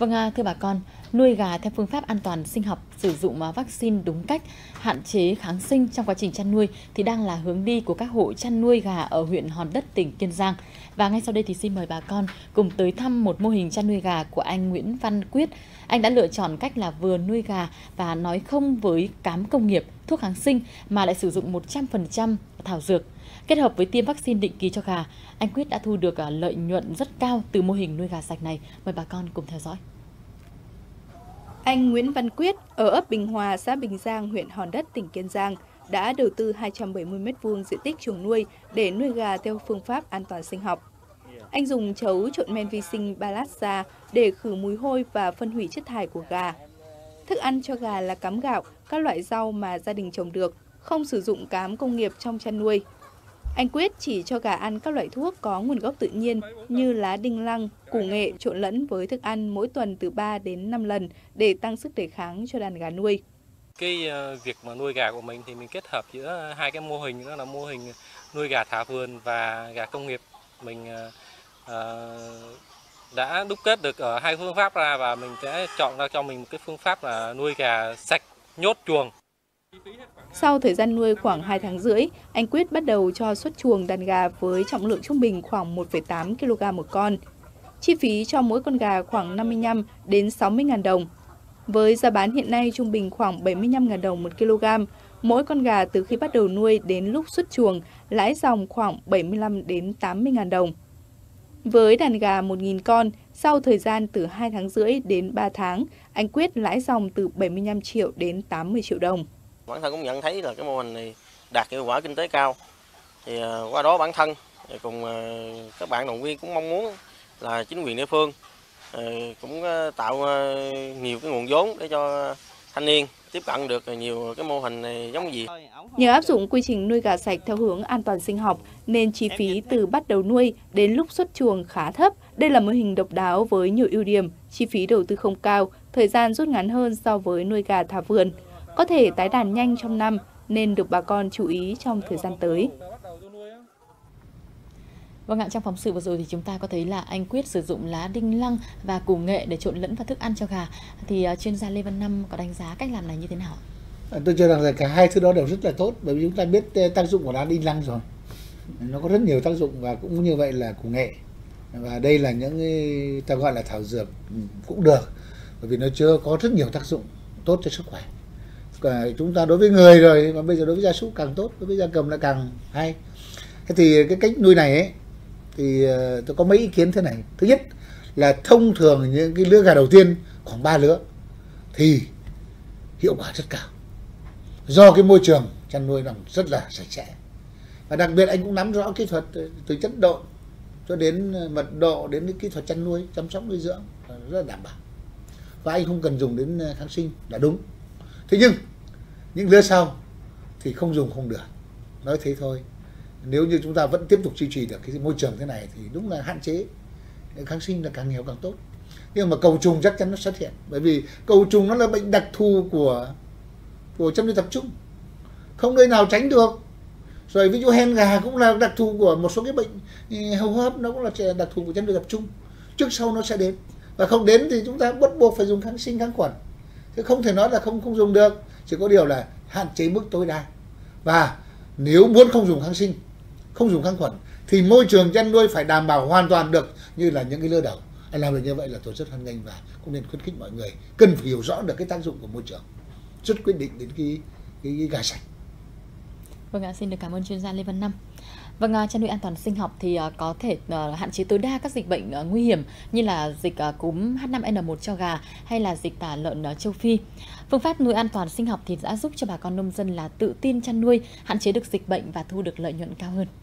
Vâng, thưa bà con, nuôi gà theo phương pháp an toàn sinh học, sử dụng vaccine đúng cách, hạn chế kháng sinh trong quá trình chăn nuôi thì đang là hướng đi của các hộ chăn nuôi gà ở huyện Hòn Đất, tỉnh Kiên Giang. Và ngay sau đây thì xin mời bà con cùng tới thăm một mô hình chăn nuôi gà của anh Nguyễn Văn Quyết. Anh đã lựa chọn cách là vừa nuôi gà và nói không với cám công nghiệp, thuốc kháng sinh mà lại sử dụng 100% thảo dược. Kết hợp với tiêm vaccine định kỳ cho gà, anh Quyết đã thu được lợi nhuận rất cao từ mô hình nuôi gà sạch này. Mời bà con cùng theo dõi. Anh Nguyễn Văn Quyết ở ấp Bình Hòa, xã Bình Giang, huyện Hòn Đất, tỉnh Kiên Giang đã đầu tư 270 m² diện tích chuồng nuôi để nuôi gà theo phương pháp an toàn sinh học. Anh dùng chấu trộn men vi sinh Balasa để khử mùi hôi và phân hủy chất thải của gà. Thức ăn cho gà là cám gạo, các loại rau mà gia đình trồng được, không sử dụng cám công nghiệp trong chăn nuôi. Anh Quyết chỉ cho gà ăn các loại thuốc có nguồn gốc tự nhiên như lá đinh lăng, củ nghệ trộn lẫn với thức ăn mỗi tuần từ 3 đến 5 lần để tăng sức đề kháng cho đàn gà nuôi. Cái việc mà nuôi gà của mình thì mình kết hợp giữa hai cái mô hình, đó là mô hình nuôi gà thả vườn và gà công nghiệp. Mình đã đúc kết được ở hai phương pháp ra và mình sẽ chọn ra cho mình một cái phương pháp là nuôi gà sạch, nhốt chuồng. Sau thời gian nuôi khoảng 2 tháng rưỡi, anh Quyết bắt đầu cho xuất chuồng đàn gà với trọng lượng trung bình khoảng 1,8 kg một con. Chi phí cho mỗi con gà khoảng 55 đến 60.000 đồng. Với giá bán hiện nay trung bình khoảng 75.000 đồng 1 kg, mỗi con gà từ khi bắt đầu nuôi đến lúc xuất chuồng lãi dòng khoảng 75 đến 80.000 đồng. Với đàn gà 1.000 con, sau thời gian từ 2 tháng rưỡi đến 3 tháng, anh Quyết lãi dòng từ 75 triệu đến 80 triệu đồng. Bản thân cũng nhận thấy là cái mô hình này đạt hiệu quả kinh tế cao. Thì qua đó bản thân cùng các bạn động viên cũng mong muốn là chính quyền địa phương cũng tạo nhiều cái nguồn vốn để cho thanh niên tiếp cận được nhiều cái mô hình này giống gì. Nhờ áp dụng quy trình nuôi gà sạch theo hướng an toàn sinh học nên chi phí từ bắt đầu nuôi đến lúc xuất chuồng khá thấp. Đây là mô hình độc đáo với nhiều ưu điểm, chi phí đầu tư không cao, thời gian rút ngắn hơn so với nuôi gà thả vườn. Có thể tái đàn nhanh trong năm nên được bà con chú ý trong thời gian tới. Vâng ạ, trong phóng sự vừa rồi thì chúng ta có thấy là anh Quyết sử dụng lá đinh lăng và củ nghệ để trộn lẫn vào thức ăn cho gà. Thì chuyên gia Lê Văn Năm có đánh giá cách làm này như thế nào? Tôi cho rằng là cả hai thứ đó đều rất là tốt, bởi vì chúng ta biết tác dụng của lá đinh lăng rồi. Nó có rất nhiều tác dụng và cũng như vậy là củ nghệ. Và đây là những ta gọi là thảo dược cũng được, bởi vì nó chưa có rất nhiều tác dụng tốt cho sức khỏe. Chúng ta đối với người rồi, mà bây giờ đối với gia súc càng tốt, đối với gia cầm là càng hay. Thế thì cái cách nuôi này ấy, thì tôi có mấy ý kiến thế này. Thứ nhất là thông thường những cái lứa gà đầu tiên khoảng 3 lứa thì hiệu quả rất cao, do cái môi trường chăn nuôi nó rất là sạch sẽ. Và đặc biệt anh cũng nắm rõ kỹ thuật từ chất độn cho đến mật độ, đến cái kỹ thuật chăn nuôi, chăm sóc nuôi dưỡng rất là đảm bảo. Và anh không cần dùng đến kháng sinh là đúng. Thế nhưng những lứa sau thì không dùng không được, nói thế thôi. Nếu như chúng ta vẫn tiếp tục duy trì được cái môi trường thế này thì đúng là hạn chế kháng sinh là càng nhiều càng tốt. Nhưng mà cầu trùng chắc chắn nó xuất hiện, bởi vì cầu trùng nó là bệnh đặc thù của chăn nuôi tập trung, không nơi nào tránh được. Rồi ví dụ hen gà cũng là đặc thù của một số cái bệnh hô hấp, nó cũng là đặc thù của chăn nuôi tập trung. Trước sau nó sẽ đến, và không đến thì chúng ta bắt buộc phải dùng kháng sinh, kháng khuẩn. Chứ không thể nói là không dùng được, chỉ có điều là hạn chế mức tối đa. Và nếu muốn không dùng kháng sinh, không dùng kháng khuẩn thì môi trường chăn nuôi phải đảm bảo hoàn toàn được như là những cái lứa đầu. Anh làm được như vậy là tôi rất hoan nghênh và cũng nên khuyến khích mọi người cần phải hiểu rõ được cái tác dụng của môi trường, rất quyết định đến cái gà sạch. Vâng ạ, xin được cảm ơn chuyên gia Lê Văn Năm. Vâng, chăn nuôi an toàn sinh học thì có thể hạn chế tối đa các dịch bệnh nguy hiểm như là dịch cúm H5N1 cho gà hay là dịch tả lợn châu Phi. Phương pháp nuôi an toàn sinh học thì đã giúp cho bà con nông dân là tự tin chăn nuôi, hạn chế được dịch bệnh và thu được lợi nhuận cao hơn.